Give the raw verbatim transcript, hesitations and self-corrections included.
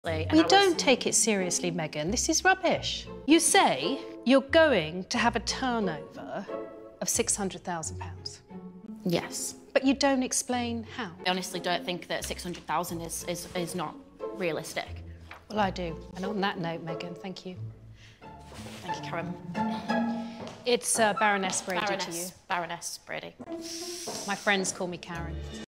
We don't take it seriously, Megan. This is rubbish. You say you're going to have a turnover of six hundred thousand pounds. Yes. But you don't explain how. I honestly don't think that six hundred thousand is, is, is not realistic. Well, I do. And on that note, Megan, thank you. Thank you, Karren. It's uh, Baroness Brady Baroness, to you. Baroness Brady. My friends call me Karren.